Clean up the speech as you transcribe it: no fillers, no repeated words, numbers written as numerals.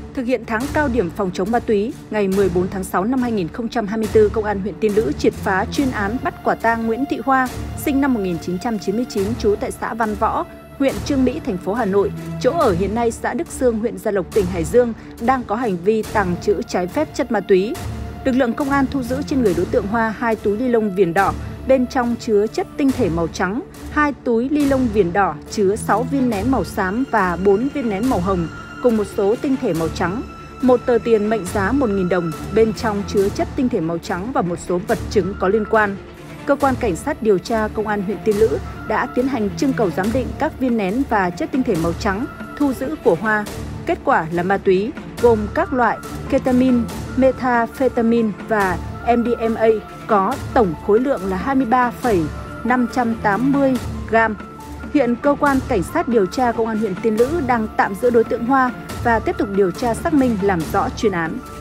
Thực hiện tháng cao điểm phòng chống ma túy, ngày 14 tháng 6 năm 2024, Công an huyện Tiên Lữ triệt phá chuyên án bắt quả tang Nguyễn Thị Hoa, sinh năm 1999, trú tại xã Văn Võ, huyện Chương Mỹ, thành phố Hà Nội, chỗ ở hiện nay xã Đức Xương, huyện Gia Lộc, tỉnh Hải Dương, đang có hành vi tàng trữ trái phép chất ma túy. Lực lượng công an thu giữ trên người đối tượng Hoa 2 túi ni lông viền đỏ, bên trong chứa chất tinh thể màu trắng, 2 túi ni lông viền đỏ chứa 6 viên nén màu xám và 4 viên nén màu hồng, cùng một số tinh thể màu trắng, một tờ tiền mệnh giá 1.000 đồng, bên trong chứa chất tinh thể màu trắng và một số vật chứng có liên quan. Cơ quan Cảnh sát điều tra Công an huyện Tiên Lữ đã tiến hành trưng cầu giám định các viên nén và chất tinh thể màu trắng thu giữ của Hoa. Kết quả là ma túy gồm các loại ketamine, methamphetamine và MDMA có tổng khối lượng là 23,580 gram. Hiện Cơ quan Cảnh sát điều tra Công an huyện Tiên Lữ đang tạm giữ đối tượng Hoa và tiếp tục điều tra xác minh làm rõ chuyên án.